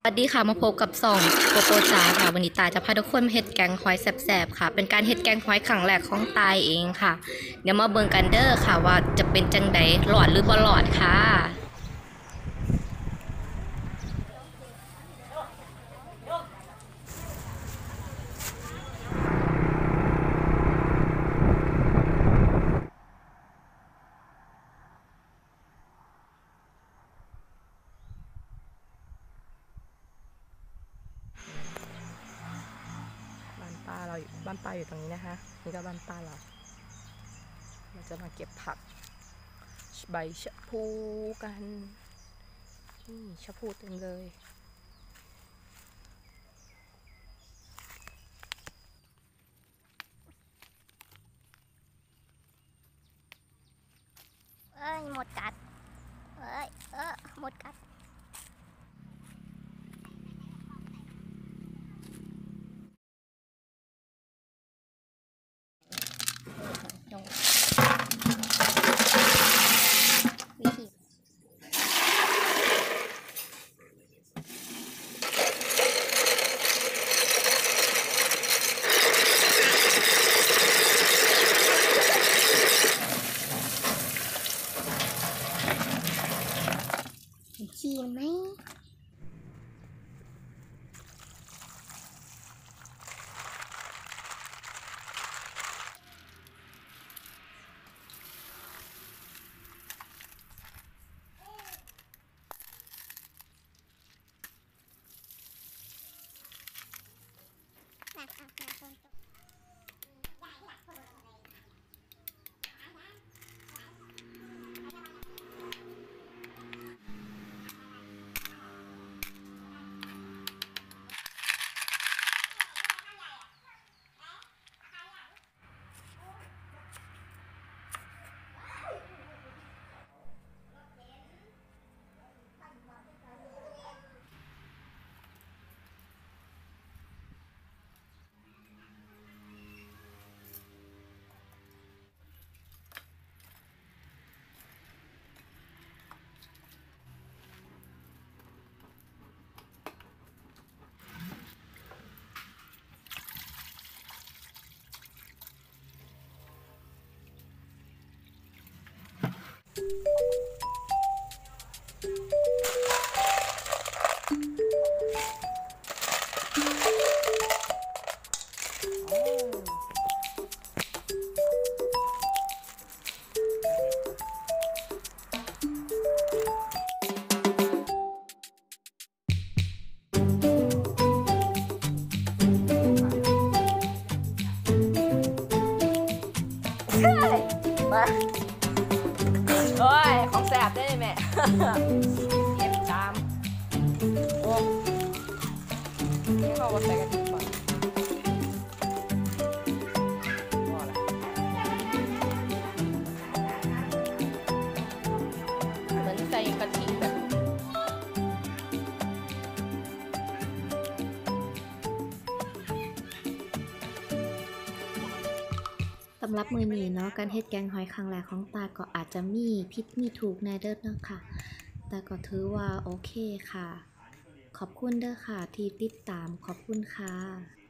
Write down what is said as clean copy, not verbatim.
สวัสดีค่ะมาพบกับส่องโกโปจาค่ะวันนี้ตายจะพาทุกคนมาเฮ็ดแกงหอยแซ่บๆค่ะเป็นการเฮ็ดแกงหอยครั้งแรกของตายเองค่ะเดี๋ยวมาเบิ่งกันเด้อค่ะว่าจะเป็นจังใดหลอดหรือบ่หลอดค่ะบ้านป้าเราบ้านป้าอยู่ตรงนี้นะคะนี่ก็บ้านป้าเราจะมาเก็บผักใบชะพูกันนี่ชะพูเต็มเลยเอ้ยหมดกัดเอ้ยหมดกัดวิธีขี้ไหมมาโอ้ยของแสบได้ไหมแม่เก็บตามโอ้นี่เราใส่กันก่อนเหมือนใส่กะทิแบบสำหรับมือนี้เนาะการเฮ็ดแกงหอยครั้งแรกของตาก็อาจจะมีผิดมีถูกในเด้อเนาะค่ะแต่ก็ถือว่าโอเคค่ะขอบคุณเด้อค่ะที่ติดตามขอบคุณค่ะ